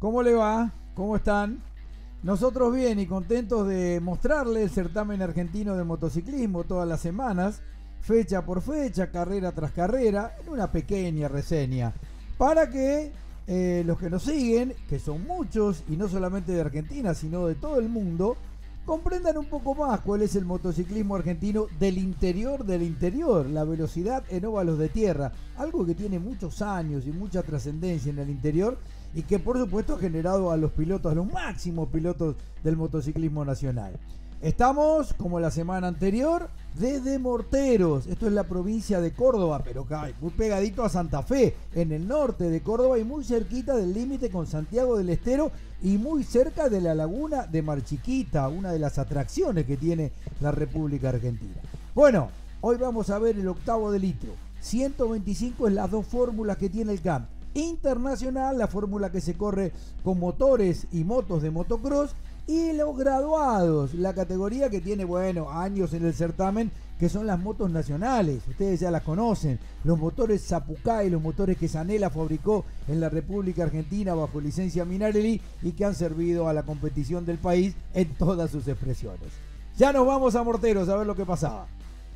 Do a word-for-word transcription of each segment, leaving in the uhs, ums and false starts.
¿Cómo le va? ¿Cómo están? Nosotros bien y contentos de mostrarles el certamen argentino de motociclismo todas las semanas, fecha por fecha, carrera tras carrera, en una pequeña reseña, para que eh, los que nos siguen, que son muchos, y no solamente de Argentina, sino de todo el mundo, comprendan un poco más cuál es el motociclismo argentino del interior del interior, la velocidad en óvalos de tierra, algo que tiene muchos años y mucha trascendencia en el interior y que por supuesto ha generado a los pilotos, a los máximos pilotos del motociclismo nacional. Estamos, como la semana anterior, desde Morteros. Esto es la provincia de Córdoba, pero muy pegadito a Santa Fe, en el norte de Córdoba y muy cerquita del límite con Santiago del Estero y muy cerca de la laguna de Mar Chiquita, una de las atracciones que tiene la República Argentina. Bueno, hoy vamos a ver el octavo de litro. ciento veinticinco es las dos fórmulas que tiene el C A M. Internacional, la fórmula que se corre con motores y motos de motocross, y los graduados, la categoría que tiene, bueno, años en el certamen, que son las motos nacionales. Ustedes ya las conocen, los motores Zapucay, los motores que Zanella fabricó en la República Argentina bajo licencia Minarelli y que han servido a la competición del país en todas sus expresiones. Ya nos vamos a Morteros a ver lo que pasaba.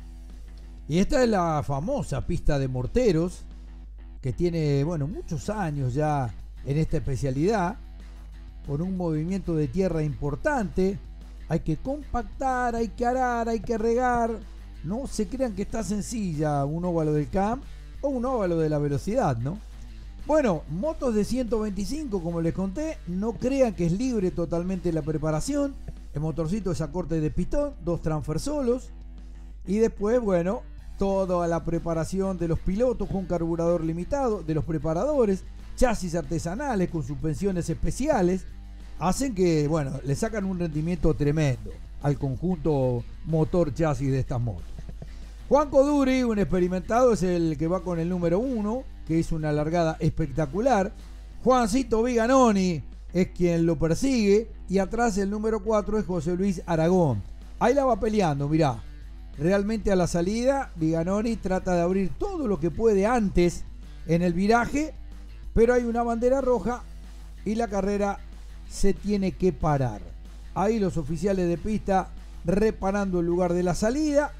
Y esta es la famosa pista de Morteros, que tiene, bueno, muchos años ya en esta especialidad, con un movimiento de tierra importante. Hay que compactar, hay que arar, hay que regar. No se crean que está sencilla un óvalo del C A M o un óvalo de la velocidad, ¿no? Bueno, motos de ciento veinticinco, como les conté, no crean que es libre totalmente la preparación. El motorcito es a corte de pistón, dos transfer solos, y después, bueno, toda la preparación de los pilotos con carburador limitado, de los preparadores, chasis artesanales con suspensiones especiales, hacen que, bueno, le sacan un rendimiento tremendo al conjunto motor chasis de estas motos. Juan Coduri, un experimentado, es el que va con el número uno, que es una largada espectacular. Juancito Viganoni es quien lo persigue, y atrás el número cuatro es José Luis Aragón. Ahí la va peleando, mirá. Realmente a la salida, Viganoni trata de abrir todo lo que puede antes en el viraje, pero hay una bandera roja y la carrera se tiene que parar. Ahí los oficiales de pista reparando el lugar de la salida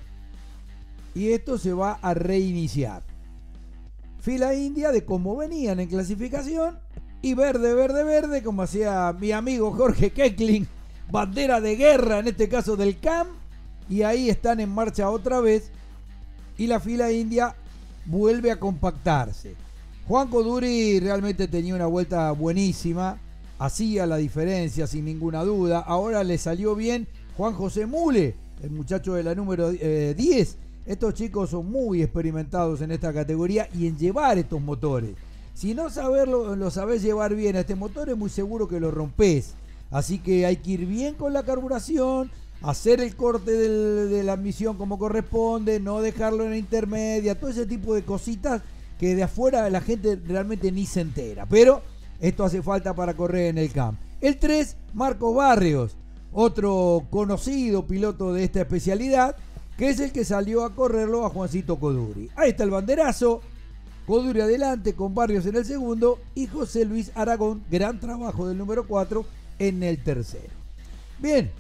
y esto se va a reiniciar. Fila india de cómo venían en clasificación y verde, verde, verde, como hacía mi amigo Jorge Keckling, bandera de guerra en este caso del C A M. Y ahí están en marcha otra vez y la fila india vuelve a compactarse. Juan Coduri realmente tenía una vuelta buenísima, hacía la diferencia sin ninguna duda. Ahora le salió bien Juan José Mule, el muchacho de la número eh, diez. Estos chicos son muy experimentados en esta categoría y en llevar estos motores. Si no saberlo, lo sabés llevar bien a este motor, es muy seguro que lo rompés. Así que hay que ir bien con la carburación, hacer el corte del, de la admisión como corresponde, no dejarlo en la intermedia, todo ese tipo de cositas que de afuera la gente realmente ni se entera. Pero esto hace falta para correr en el C A M. El tres, Marcos Barrios, otro conocido piloto de esta especialidad, que es el que salió a correrlo a Juancito Coduri. Ahí está el banderazo, Coduri adelante con Barrios en el segundo y José Luis Aragón, gran trabajo del número cuatro, en el tercero. Bien,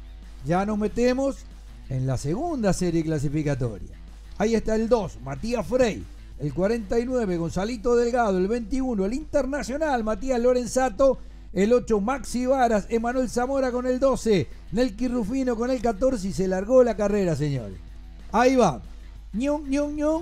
ya nos metemos en la segunda serie clasificatoria. Ahí está el dos, Matías Frey. El cuarenta y nueve, Gonzalito Delgado. El veintiuno, el internacional, Matías Lorenzato. El ocho, Maxi Varas. Emanuel Zamora con el doce. Nelky Rufino con el catorce. Y se largó la carrera, señores. Ahí va. Ñon, ñon, ñon.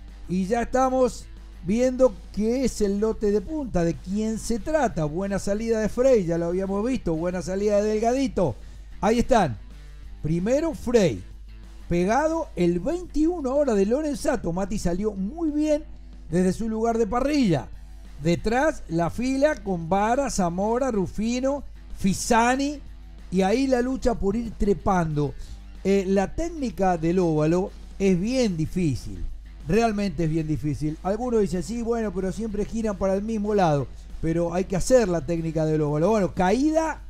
Y ya estamos viendo qué es el lote de punta. De quién se trata. Buena salida de Frey, ya lo habíamos visto. Buena salida de Delgadito. Ahí están. Primero Frey, pegado el veintiuno ahora de Lorenzato. Mati salió muy bien desde su lugar de parrilla. Detrás la fila con Vara, Zamora, Rufino, Fisani. Y ahí la lucha por ir trepando. Eh, la técnica del óvalo es bien difícil. Realmente es bien difícil. Algunos dicen, sí, bueno, pero siempre giran para el mismo lado. Pero hay que hacer la técnica del óvalo. Bueno, caída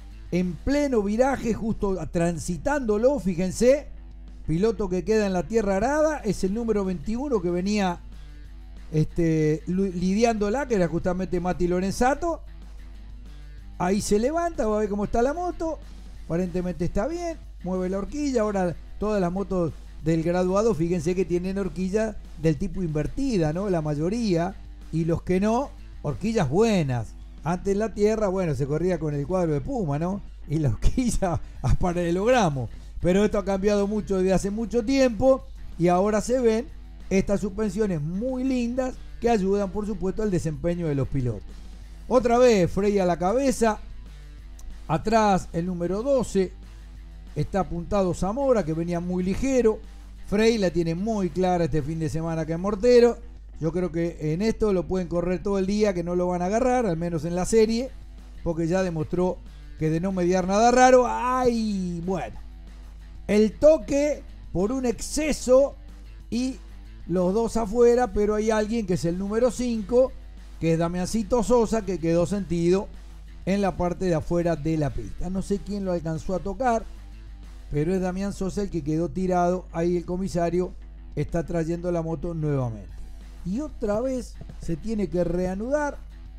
en pleno viraje, justo transitándolo, fíjense, piloto que queda en la tierra arada, es el número veintiuno que venía este, lidiándola, que era justamente Mati Lorenzato, Ahí se levanta, va a ver cómo está la moto. Aparentemente está bien, mueve la horquilla. Ahora todas las motos del graduado, fíjense que tienen horquilla del tipo invertida, ¿no? La mayoría. Y los que no, horquillas buenas. Antes la tierra, bueno, se corría con el cuadro de Puma, ¿no? Y la horquilla a paralelogramo. Pero esto ha cambiado mucho desde hace mucho tiempo. Y ahora se ven estas suspensiones muy lindas que ayudan, por supuesto, al desempeño de los pilotos. Otra vez, Frey a la cabeza. Atrás el número doce. Está apuntado Zamora, que venía muy ligero. Frey la tiene muy clara este fin de semana acá en Mortero. Yo creo que en esto lo pueden correr todo el día, que no lo van a agarrar, al menos en la serie, porque ya demostró que de no mediar nada raro. ¡Ay! Bueno, el toque por un exceso y los dos afuera, pero hay alguien que es el número cinco, que es Damiancito Sosa, que quedó sentido en la parte de afuera de la pista. No sé quién lo alcanzó a tocar, pero es Damián Sosa el que quedó tirado. Ahí el comisario está trayendo la moto nuevamente. Y otra vez se tiene que reanudar.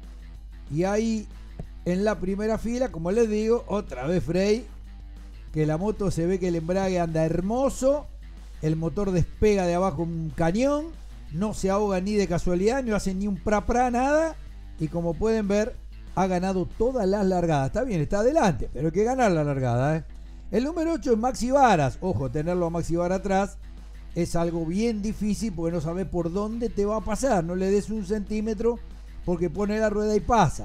Y ahí en la primera fila, como les digo, otra vez Frey, que la moto se ve que el embrague anda hermoso. El motor despega de abajo un cañón. No se ahoga ni de casualidad, no hace ni un pra pra, nada. Y como pueden ver, ha ganado todas las largadas. Está bien, está adelante, pero hay que ganar la largada, ¿eh? El número ocho es Maxi Varas. Ojo, tenerlo a Maxi Varas atrás es algo bien difícil porque no sabes por dónde te va a pasar. No le des un centímetro porque pone la rueda y pasa.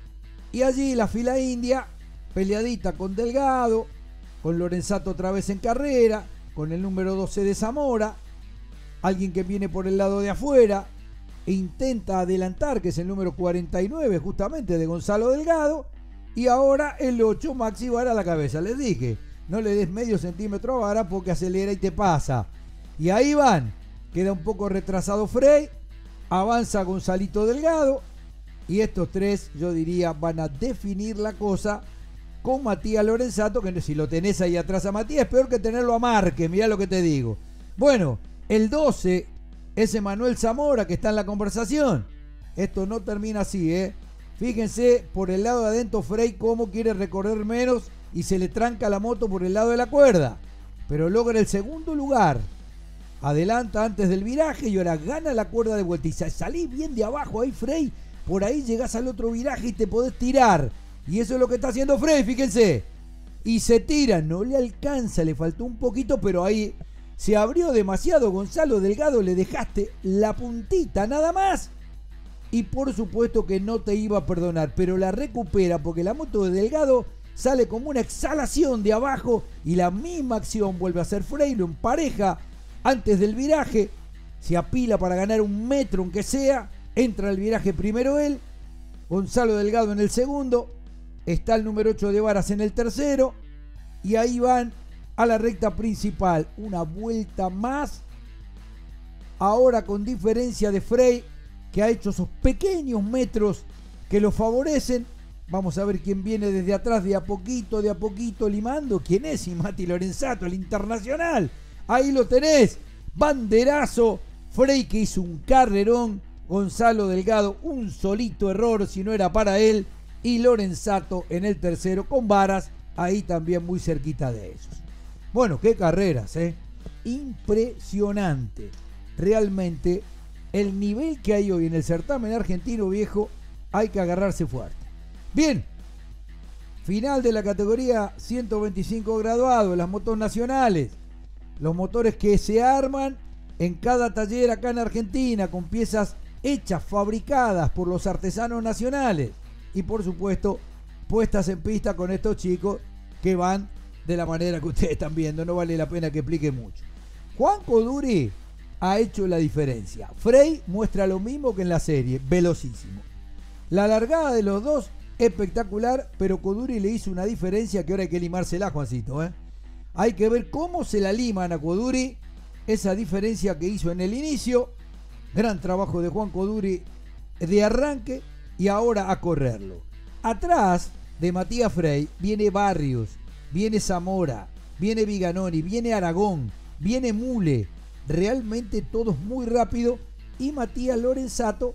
Y allí la fila india, peleadita con Delgado, con Lorenzato otra vez en carrera, con el número doce de Zamora, alguien que viene por el lado de afuera e intenta adelantar, que es el número cuarenta y nueve justamente de Gonzalo Delgado. Y ahora el ocho, Maxi Varas a la cabeza. Les dije, no le des medio centímetro a Varas porque acelera y te pasa. Y ahí van, queda un poco retrasado Frey, avanza Gonzalito Delgado, y estos tres, yo diría, van a definir la cosa con Matías Lorenzato, que si lo tenés ahí atrás a Matías, es peor que tenerlo a Márquez, mirá lo que te digo. Bueno, el doce es Emanuel Zamora, que está en la conversación. Esto no termina así, ¿eh? Fíjense por el lado de adentro Frey cómo quiere recorrer menos y se le tranca la moto por el lado de la cuerda, pero logra el segundo lugar. Adelanta antes del viraje y ahora gana la cuerda de vuelta. Y salís bien de abajo ahí, Frey. Por ahí llegás al otro viraje y te podés tirar. Y eso es lo que está haciendo Frey, fíjense. Y se tira, no le alcanza, le faltó un poquito, pero ahí se abrió demasiado. Gonzalo Delgado, le dejaste la puntita nada más. Y por supuesto que no te iba a perdonar, pero la recupera porque la moto de Delgado sale como una exhalación de abajo y la misma acción vuelve a hacer Frey, lo empareja antes del viraje, se apila para ganar un metro aunque sea, entra al viraje primero él, Gonzalo Delgado en el segundo, está el número ocho de Varas en el tercero, y ahí van a la recta principal, una vuelta más, ahora con diferencia de Frey, que ha hecho esos pequeños metros que lo favorecen. Vamos a ver quién viene desde atrás de a poquito, de a poquito limando. ¿Quién es? Y Mati Lorenzato, el internacional. Ahí lo tenés, banderazo, Frey que hizo un carrerón, Gonzalo Delgado un solito error si no era para él, y Lorenzato en el tercero con Varas, ahí también muy cerquita de esos. Bueno, qué carreras, ¿eh? Impresionante, realmente el nivel que hay hoy en el certamen argentino, viejo, hay que agarrarse fuerte. Bien, final de la categoría ciento veinticinco graduados, las motos nacionales. Los motores que se arman en cada taller acá en Argentina con piezas hechas, fabricadas por los artesanos nacionales y por supuesto puestas en pista con estos chicos que van de la manera que ustedes están viendo. No vale la pena que explique mucho. Juan Coduri ha hecho la diferencia. Frey muestra lo mismo que en la serie, velocísimo. La largada de los dos espectacular, pero Coduri le hizo una diferencia que ahora hay que limársela, Juancito, ¿eh? Hay que ver cómo se la liman a Coduri, esa diferencia que hizo en el inicio. Gran trabajo de Juan Coduri de arranque y ahora a correrlo. Atrás de Matías Frey viene Barrios, viene Zamora, viene Viganoni, viene Aragón, viene Mule. Realmente todos muy rápido. Y Matías Lorenzato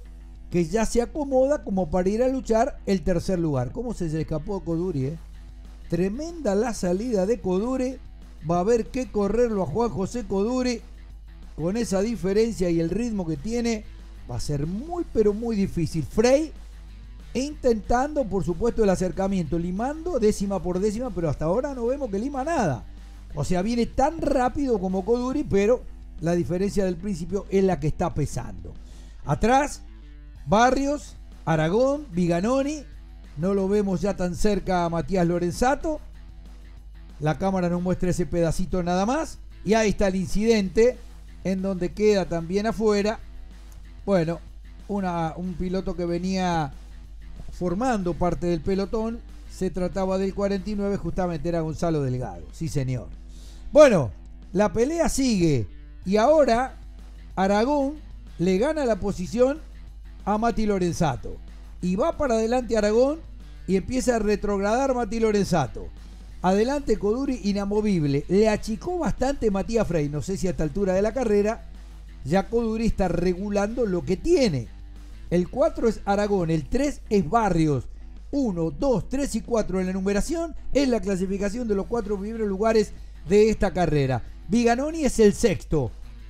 que ya se acomoda como para ir a luchar el tercer lugar. ¿Cómo se le escapó a Coduri? Eh? Tremenda la salida de Coduri. Va a haber que correrlo a Juan José Coduri. Con esa diferencia y el ritmo que tiene, va a ser muy pero muy difícil. Frey intentando por supuesto el acercamiento, limando décima por décima, pero hasta ahora no vemos que lima nada. O sea, viene tan rápido como Coduri, pero la diferencia del principio es la que está pesando. Atrás, Barrios, Aragón, Viganoni. No lo vemos ya tan cerca a Matías Lorenzato. La cámara nos muestra ese pedacito nada más. Y ahí está el incidente, en donde queda también afuera, bueno, una, un piloto que venía formando parte del pelotón. Se trataba del cuarenta y nueve, justamente era Gonzalo Delgado. Sí, señor. Bueno, la pelea sigue. Y ahora Aragón le gana la posición a Mati Lorenzato. Y va para adelante Aragón y empieza a retrogradar Mati Lorenzato. Adelante Coduri inamovible. Le achicó bastante Matías Frey. No sé si a esta altura de la carrera ya Coduri está regulando lo que tiene. El cuatro es Aragón, el tres es Barrios. uno, dos, tres y cuatro en la numeración es la clasificación de los cuatro primeros lugares de esta carrera. Viganoni es el sexto.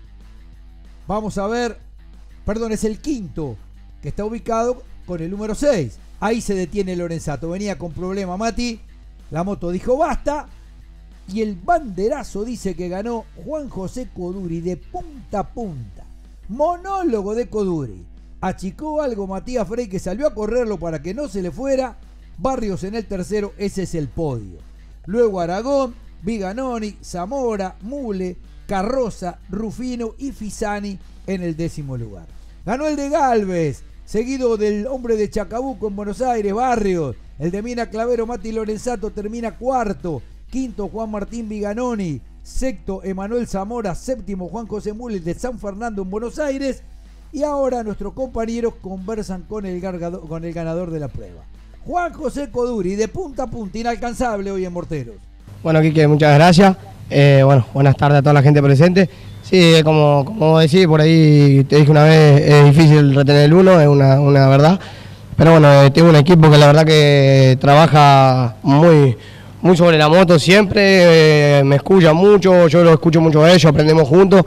Vamos a ver, perdón, es el quinto, que está ubicado con el número seis. Ahí se detiene Lorenzato. Venía con problema Mati. La moto dijo basta. Y el banderazo dice que ganó Juan José Coduri de punta a punta. Monólogo de Coduri. Achicó algo Matías Frey, que salió a correrlo para que no se le fuera. Barrios en el tercero, ese es el podio. Luego Aragón, Viganoni, Zamora, Mule, Carroza, Rufino y Fisani en el décimo lugar. Ganó el de Galvez, seguido del hombre de Chacabuco en Buenos Aires, Barrios. El de Mina Clavero, Mati Lorenzato, termina cuarto. Quinto, Juan Martín Viganoni. Sexto, Emanuel Zamora. Séptimo, Juan José Mule de San Fernando en Buenos Aires. Y ahora nuestros compañeros conversan con el, gargado, con el ganador de la prueba. Juan José Coduri, de punta a punta, inalcanzable hoy en Morteros. Bueno, Quique, muchas gracias. Eh, bueno, buenas tardes a toda la gente presente. Sí, como, como decís, por ahí te dije una vez, es difícil retener el uno, es una, una verdad. Pero bueno, tengo un equipo que la verdad que trabaja muy, muy sobre la moto siempre, eh, me escucha mucho, yo lo escucho mucho a ellos, aprendemos juntos.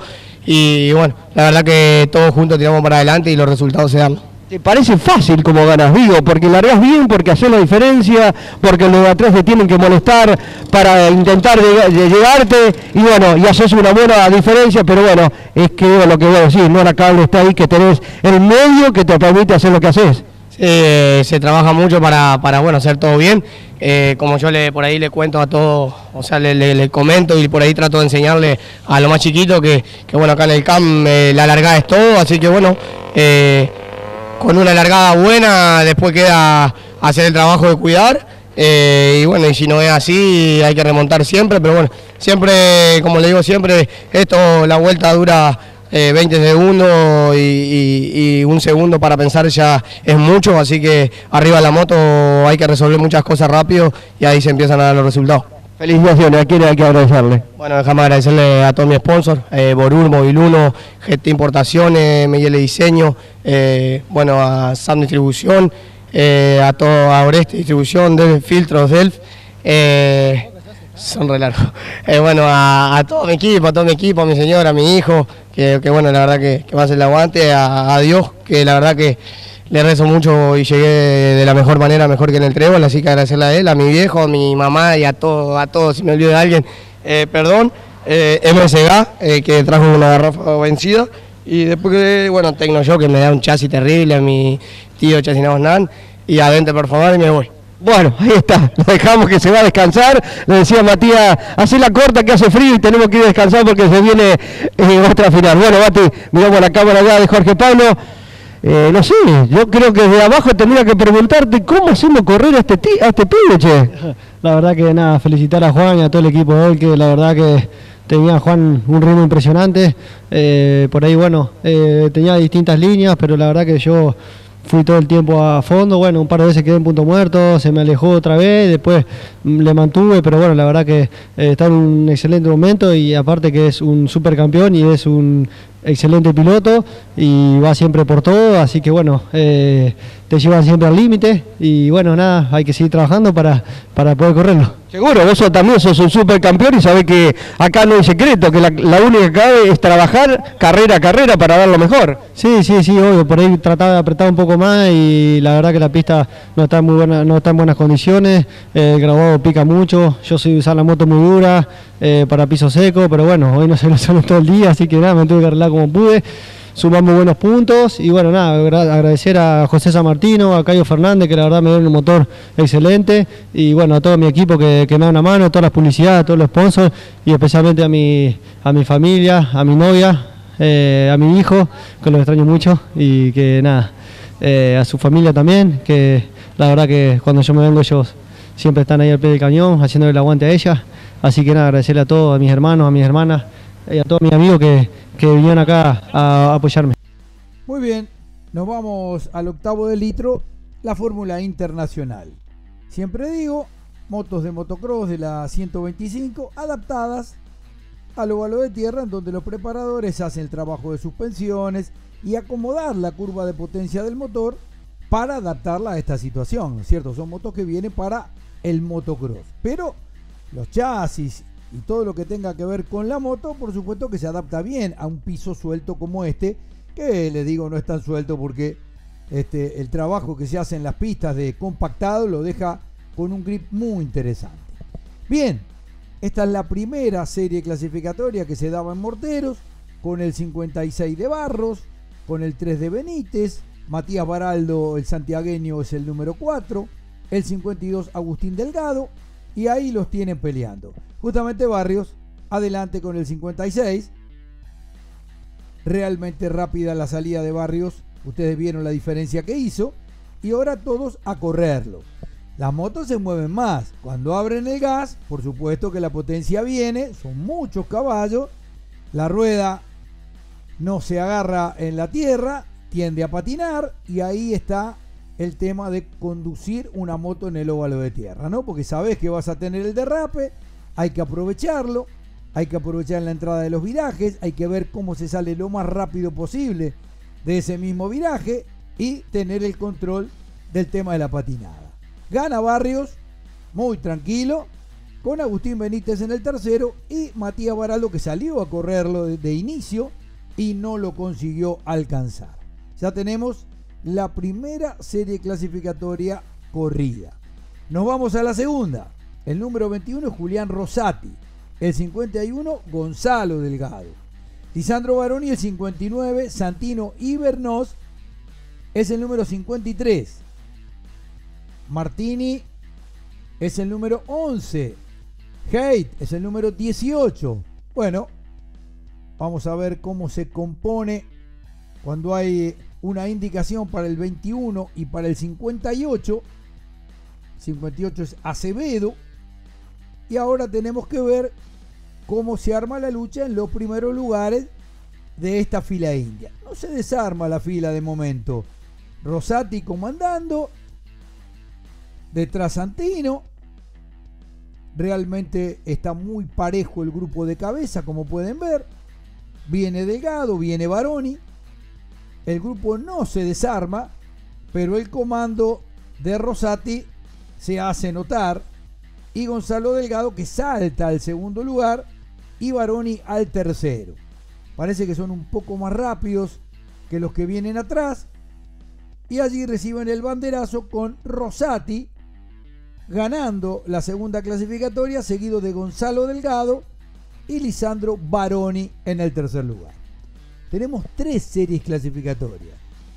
Y bueno, la verdad que todos juntos tiramos para adelante y los resultados se dan. ¿Te parece fácil como ganas, Vigo? Porque largás bien, porque haces la diferencia, porque los de atrás te tienen que molestar para intentar llegarte, y bueno, y haces una buena diferencia, pero bueno, es que lo que voy a decir, Nora Cable está ahí, que tenés el medio que te permite hacer lo que haces. Eh, se trabaja mucho para, para bueno, hacer todo bien. Eh, como yo le por ahí le cuento a todos, o sea, le, le, le comento y por ahí trato de enseñarle a lo más chiquito que, que bueno, acá en el C A M eh, la largada es todo, así que bueno, eh, con una largada buena después queda hacer el trabajo de cuidar, eh, y bueno, y si no es así hay que remontar siempre, pero bueno, siempre, como le digo siempre, esto, la vuelta dura Eh, veinte segundos y, y, y un segundo para pensar ya es mucho, así que arriba de la moto hay que resolver muchas cosas rápido y ahí se empiezan a dar los resultados. Felicitaciones, ¿a quién hay que agradecerle? Bueno, déjame agradecerle a todos mis sponsors, eh, Borur, Moviluno, G T Importaciones, Miguel Diseño, eh, bueno, a Sam Distribución, eh, a todo, a Oreste Distribución, Delf Filtros, Delf, eh, son re largos. Eh, bueno, a, a todo mi equipo, a todo mi equipo, a mi señora, a mi hijo, que, que bueno, la verdad que, que me hace el aguante, a, a Dios, que la verdad que le rezo mucho y llegué de, de la mejor manera, mejor que en el trébol, así que agradecerle a él, a mi viejo, a mi mamá y a todos, a todos, si me olvido de alguien, eh, perdón, eh, M S G, eh, que trajo una garrafa vencida, y después que, bueno, Tecnoshock, que me da un chasis terrible, a mi tío Chasis Navosnan, y adentro por favor y me voy. Bueno, ahí está, lo dejamos que se va a descansar, le decía Matías, hacé la corta que hace frío y tenemos que ir a descansar porque se viene eh, otra final. Bueno, Mati, miramos la cámara ya de Jorge Pablo, eh, no sé, yo creo que de abajo tendría que preguntarte cómo hacemos correr a este, a este pibe, che. La verdad que nada, felicitar a Juan y a todo el equipo de hoy, que la verdad que tenía Juan un ritmo impresionante, eh, por ahí bueno, eh, tenía distintas líneas, pero la verdad que yo fui todo el tiempo a fondo, bueno, un par de veces quedé en punto muerto, se me alejó otra vez, después le mantuve, pero bueno, la verdad que eh, está en un excelente momento y aparte que es un supercampeón y es un excelente piloto y va siempre por todo, así que bueno, eh, te llevan siempre al límite y bueno, nada, hay que seguir trabajando para, para poder correrlo. Seguro, vos sos, también sos un supercampeón y sabés que acá no hay secreto, que la, la única que cabe es trabajar carrera a carrera para dar lo mejor. Sí, sí, sí, obvio, por ahí trataba de apretar un poco más y la verdad que la pista no está en, muy buena, no está en buenas condiciones, eh, el grabado pica mucho, yo soy usar la moto muy dura, eh, para piso seco, pero bueno, hoy no se lo solo todo el día, así que nada, me tuve que arreglar como pude. Sumamos buenos puntos y bueno, nada, agradecer a José San Martino, a Cayo Fernández, que la verdad me dieron un motor excelente, y bueno, a todo mi equipo que, que me da una mano, a todas las publicidades, a todos los sponsors, y especialmente a mi, a mi familia, a mi novia, eh, a mi hijo, que los extraño mucho, y que nada, eh, a su familia también, que la verdad que cuando yo me vengo ellos siempre están ahí al pie del cañón, haciéndole el aguante a ella, así que nada, agradecerle a todos, a mis hermanos, a mis hermanas, y a todos mis amigos que, que vinieron acá a apoyarme. Muy bien, nos vamos al octavo de litro, la Fórmula Internacional. Siempre digo, motos de motocross de la ciento veinticinco adaptadas al óvalo de tierra, en donde los preparadores hacen el trabajo de suspensiones y acomodar la curva de potencia del motor para adaptarla a esta situación, ¿no es cierto? Son motos que vienen para el motocross, pero los chasis y todo lo que tenga que ver con la moto, por supuesto que se adapta bien a un piso suelto como este, que les digo no es tan suelto porque este, el trabajo que se hace en las pistas de compactado lo deja con un grip muy interesante. Bien, esta es la primera serie clasificatoria que se daba en Morteros, con el cincuenta y seis de Barros, con el tres de Benítez, Matías Baraldo, el santiagueño, es el número cuatro, el cincuenta y dos Agustín Delgado, y ahí los tienen peleando. Justamente Barrios adelante con el cincuenta y seis. Realmente rápida la salida de Barrios. Ustedes vieron la diferencia que hizo. Y ahora todos a correrlo. Las motos se mueven más. Cuando abren el gas, por supuesto que la potencia viene. Son muchos caballos. La rueda no se agarra en la tierra. Tiende a patinar. Y ahí está el tema de conducir una moto en el óvalo de tierra, ¿no? Porque sabes que vas a tener el derrape, hay que aprovecharlo, hay que aprovechar la entrada de los virajes, hay que ver cómo se sale lo más rápido posible de ese mismo viraje y tener el control del tema de la patinada. Gana Barrios, muy tranquilo, con Agustín Benítez en el tercero y Matías Baraldo, que salió a correrlo de, de inicio y no lo consiguió alcanzar. Ya tenemos la primera serie clasificatoria corrida. Nos vamos a la segunda. El número veintiuno es Julián Rosati, el cincuenta y uno Gonzalo Delgado, Lisandro Baroni el cincuenta y nueve, Santino Ibernos es el número cincuenta y tres, Martini es el número once, Haidt es el número dieciocho. Bueno, vamos a ver cómo se compone cuando hay una indicación para el veintiuno y para el cincuenta y ocho. cincuenta y ocho es Acevedo. Y ahora tenemos que ver cómo se arma la lucha en los primeros lugares de esta fila india. No se desarma la fila de momento. Rosati comandando, detrás Santino. Realmente está muy parejo el grupo de cabeza, como pueden ver. Viene Delgado, viene Baroni. El grupo no se desarma, pero el comando de Rosati se hace notar. Y Gonzalo Delgado, que salta al segundo lugar, y Baroni al tercero. Parece que son un poco más rápidos que los que vienen atrás. Y allí reciben el banderazo con Rosati ganando la segunda clasificatoria, seguido de Gonzalo Delgado y Lisandro Baroni en el tercer lugar. Tenemos tres series clasificatorias.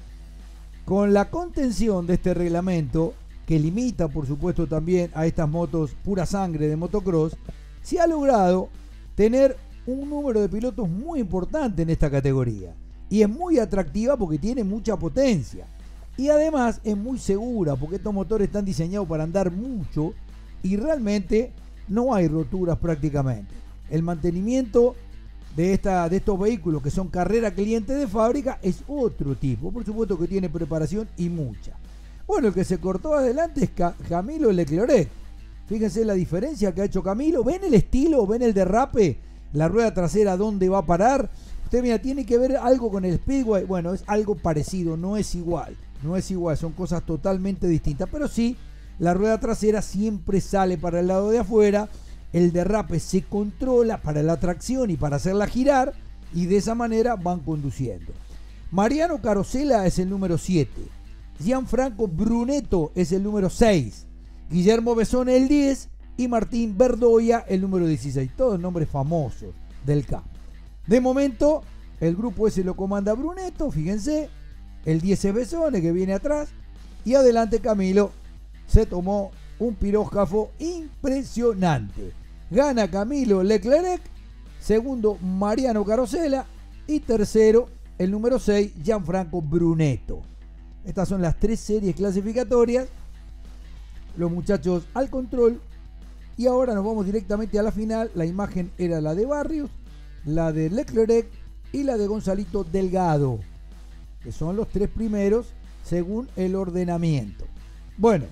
Con la contención de este reglamento, que limita por supuesto también a estas motos pura sangre de motocross, se ha logrado tener un número de pilotos muy importante en esta categoría. Y es muy atractiva porque tiene mucha potencia. Y además es muy segura porque estos motores están diseñados para andar mucho y realmente no hay roturas prácticamente. El mantenimiento de, esta, de estos vehículos que son carrera cliente de fábrica es otro tipo. Por supuesto que tiene preparación y mucha. Bueno, el que se cortó adelante es Camilo Leclerc. Fíjense la diferencia que ha hecho Camilo. ¿Ven el estilo? ¿Ven el derrape? La rueda trasera dónde va a parar. Usted mira, tiene que ver algo con el Speedway. Bueno, es algo parecido, no es igual. No es igual, son cosas totalmente distintas. Pero sí, la rueda trasera siempre sale para el lado de afuera. El derrape se controla para la tracción y para hacerla girar. Y de esa manera van conduciendo. Mariano Carosella es el número siete. Gianfranco Brunetto es el número seis. Guillermo Besone el diez. Y Martín Verdoya el número dieciséis. Todos nombres famosos del campo. De momento, el grupo ese lo comanda Brunetto, fíjense. El diez es Besone, que viene atrás. Y adelante Camilo se tomó un pirógrafo impresionante. Gana Camilo Leclerc. Segundo, Mariano Carosella. Y tercero, el número seis, Gianfranco Brunetto. Estas son las tres series clasificatorias. Los muchachos al control. Y ahora nos vamos directamente a la final. La imagen era la de Barrios, la de Leclerc y la de Gonzalito Delgado, que son los tres primeros según el ordenamiento. Bueno,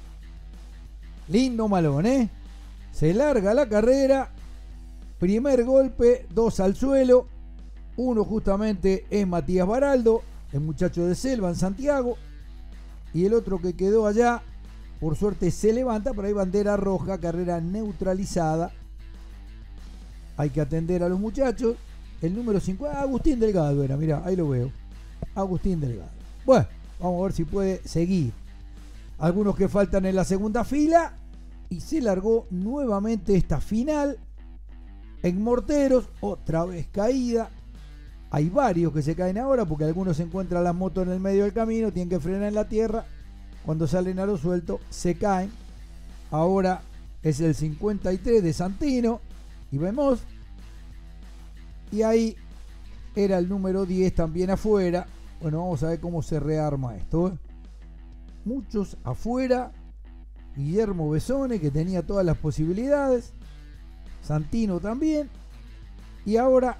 lindo malón, ¿eh? Se larga la carrera. Primer golpe, dos al suelo. Uno justamente es Matías Baraldo, el muchacho de Selva en Santiago. Y el otro que quedó allá, por suerte se levanta, pero hay bandera roja, carrera neutralizada. Hay que atender a los muchachos. El número cincuenta, Agustín Delgado era, mirá, ahí lo veo. Agustín Delgado. Bueno, vamos a ver si puede seguir. Algunos que faltan en la segunda fila. Y se largó nuevamente esta final. En Morteros, otra vez caída. Hay varios que se caen ahora porque algunos se encuentran las motos en el medio del camino, tienen que frenar en la tierra. Cuando salen a lo suelto, se caen. Ahora es el cincuenta y tres de Santino. Y vemos. Y ahí era el número diez también afuera. Bueno, vamos a ver cómo se rearma esto, ¿eh? Muchos afuera. Guillermo Besone, que tenía todas las posibilidades. Santino también. Y ahora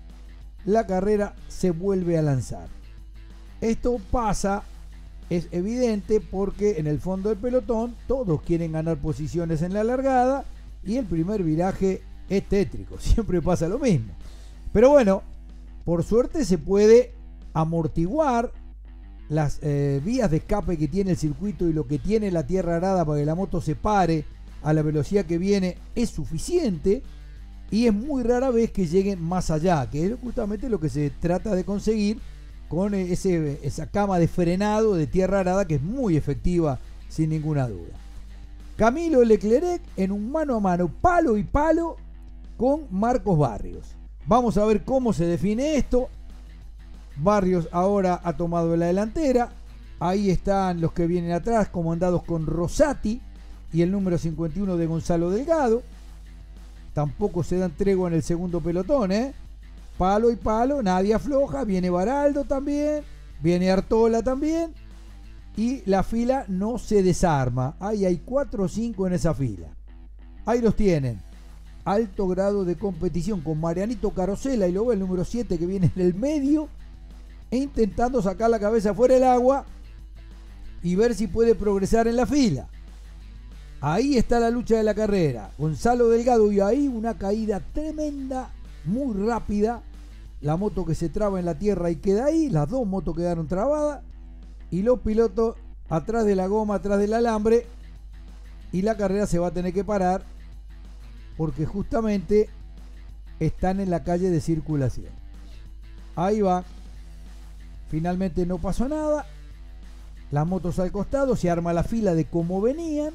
la carrera se vuelve a lanzar. Esto pasa, es evidente, porque en el fondo del pelotón todos quieren ganar posiciones en la largada y el primer viraje es tétrico, siempre pasa lo mismo. Pero bueno, por suerte se puede amortiguar las eh, vías de escape que tiene el circuito, y lo que tiene la tierra arada para que la moto se pare a la velocidad que viene es suficiente, y es muy rara vez que lleguen más allá, que es justamente lo que se trata de conseguir con ese, esa cama de frenado de tierra arada, que es muy efectiva sin ninguna duda. Camilo Leclerc en un mano a mano, palo y palo, con Marcos Barrios. Vamos a ver cómo se define esto. Barrios ahora ha tomado la delantera. Ahí están los que vienen atrás, comandados con Rosati y el número cincuenta y uno de Gonzalo Delgado. Tampoco se dan tregua en el segundo pelotón, ¿eh? Palo y palo, nadie afloja. Viene Baraldo también, viene Artola también. Y la fila no se desarma. Ahí hay cuatro o cinco en esa fila. Ahí los tienen. Alto grado de competición con Marianito Carosella, y luego el número siete que viene en el medio, e intentando sacar la cabeza fuera del agua y ver si puede progresar en la fila. Ahí está la lucha de la carrera. Gonzalo Delgado, y ahí una caída tremenda, muy rápida. La moto que se traba en la tierra y queda ahí. Las dos motos quedaron trabadas. Y los pilotos atrás de la goma, atrás del alambre. Y la carrera se va a tener que parar, porque justamente están en la calle de circulación. Ahí va. Finalmente no pasó nada. Las motos al costado, se arma la fila de cómo venían.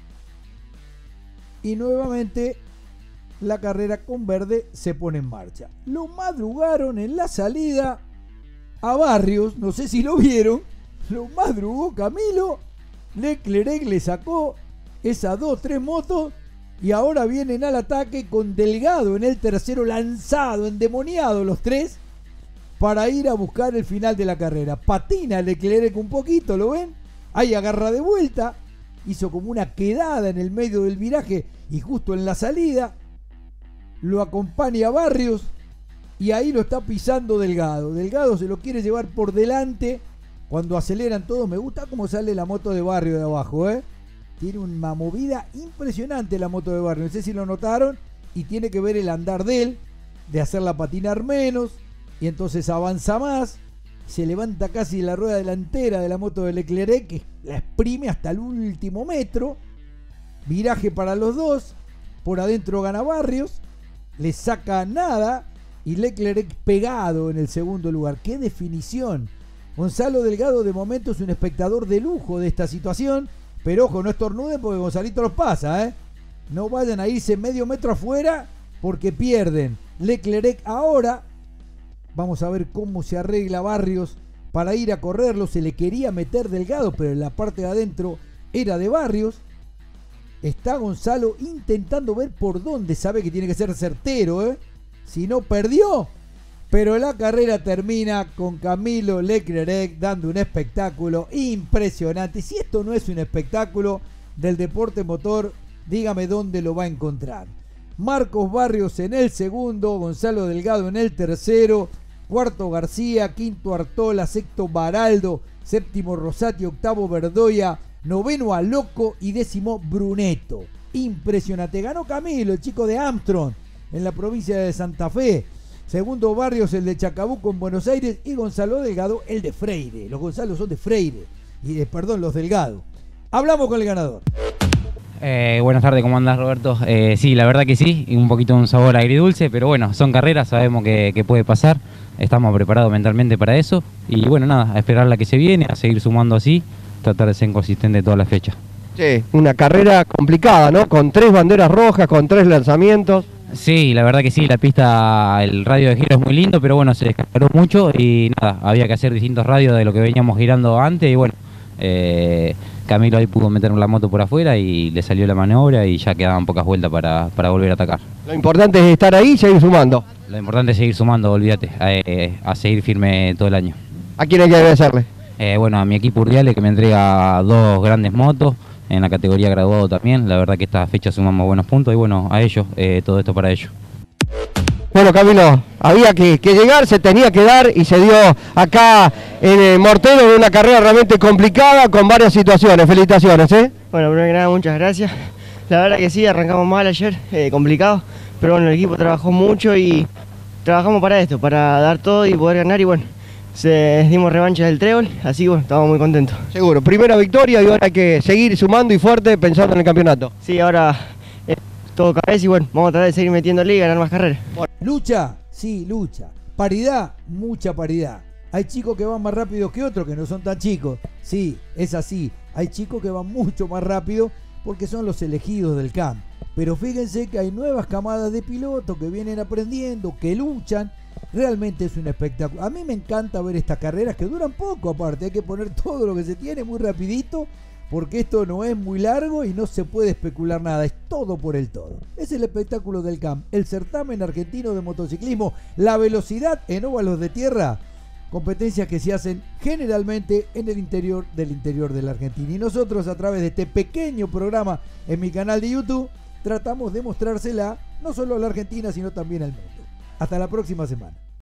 Y nuevamente la carrera con verde se pone en marcha. Lo madrugaron en la salida a Barrios, no sé si lo vieron. Lo madrugó Camilo. Leclerc le sacó esas dos, tres motos. Y ahora vienen al ataque con Delgado en el tercero, lanzado, endemoniado los tres, para ir a buscar el final de la carrera. Patina Leclerc un poquito, ¿lo ven? Ahí agarra de vuelta, hizo como una quedada en el medio del viraje y justo en la salida lo acompaña Barrios, y ahí lo está pisando Delgado. Delgado se lo quiere llevar por delante cuando aceleran todos. Me gusta cómo sale la moto de Barrios de abajo, ¿eh? Tiene una movida impresionante la moto de Barrios. No sé si lo notaron, y tiene que ver el andar de él, de hacerla patinar menos, y entonces avanza más, se levanta casi la rueda delantera de la moto de Leclerc, que la exprime hasta el último metro, viraje para los dos, por adentro gana Barrios, le saca nada y Leclerc pegado en el segundo lugar. ¡Qué definición! Gonzalo Delgado de momento es un espectador de lujo de esta situación, pero ojo, no estornuden porque Gonzalito los pasa, ¿eh? No vayan a irse medio metro afuera porque pierden. Leclerc ahora, vamos a ver cómo se arregla Barrios para ir a correrlo. Se le quería meter Delgado, pero en la parte de adentro era de Barrios. Está Gonzalo intentando ver por dónde, sabe que tiene que ser certero, ¿eh? Si no, perdió. Pero la carrera termina con Camilo Leclerc dando un espectáculo impresionante. Si esto no es un espectáculo del deporte motor, dígame dónde lo va a encontrar. Marcos Barrios en el segundo, Gonzalo Delgado en el tercero, cuarto García, quinto Artola, sexto Baraldo, séptimo Rosati, octavo Verdoya, noveno Aloco y décimo Brunetto. Impresionante. Ganó Camilo, el chico de Armstrong, en la provincia de Santa Fe. Segundo Barrios, el de Chacabuco en Buenos Aires, y Gonzalo Delgado, el de Freire. Los Gonzalos son de Freire, y de, perdón, los Delgado. Hablamos con el ganador. Eh, buenas tardes, ¿cómo andás, Roberto? Eh, sí, la verdad que sí, un poquito un sabor agridulce, pero bueno, son carreras, sabemos que, que puede pasar, estamos preparados mentalmente para eso, y bueno, nada, a esperar la que se viene, a seguir sumando así, tratar de ser consistente toda la fecha. Sí, una carrera complicada, ¿no? Con tres banderas rojas, con tres lanzamientos. Sí, la verdad que sí, la pista, el radio de giro es muy lindo, pero bueno, se descargó mucho y nada, había que hacer distintos radios de lo que veníamos girando antes y bueno, eh, Camilo ahí pudo meter la moto por afuera y le salió la maniobra y ya quedaban pocas vueltas para, para volver a atacar. Lo importante es estar ahí y seguir sumando. Lo importante es seguir sumando, olvídate, a, a seguir firme todo el año. ¿A quién hay que agradecerle? Eh, bueno, a mi equipo Urdiale que me entrega dos grandes motos, en la categoría graduado también, la verdad que esta fecha sumamos buenos puntos y bueno, a ellos, eh, todo esto para ellos. Bueno, Camilo, había que, que llegar, se tenía que dar y se dio acá en el Mortero en una carrera realmente complicada con varias situaciones. Felicitaciones, ¿eh? Bueno, primero que nada, muchas gracias. La verdad que sí, arrancamos mal ayer, eh, complicado, pero bueno, el equipo trabajó mucho y trabajamos para esto, para dar todo y poder ganar y bueno, se dimos revancha del trébol, así que bueno, estamos muy contentos. Seguro, primera victoria y ahora hay que seguir sumando y fuerte pensando en el campeonato. Sí, ahora es todo cabeza y bueno, vamos a tratar de seguir metiéndole y ganar más carreras. Lucha, sí, lucha. Paridad, mucha paridad. Hay chicos que van más rápido que otros que no son tan chicos. Sí, es así. Hay chicos que van mucho más rápido porque son los elegidos del camp. Pero fíjense que hay nuevas camadas de pilotos que vienen aprendiendo, que luchan. Realmente es un espectáculo. A mí me encanta ver estas carreras que duran poco aparte. Hay que poner todo lo que se tiene muy rapidito porque esto no es muy largo y no se puede especular nada. Es todo por el todo. Es el espectáculo del camp. El certamen argentino de motociclismo. La velocidad en óvalos de tierra. Competencias que se hacen generalmente en el interior del interior de la Argentina. Y nosotros a través de este pequeño programa en mi canal de YouTube tratamos de mostrársela no solo a la Argentina sino también al mundo. Hasta la próxima semana.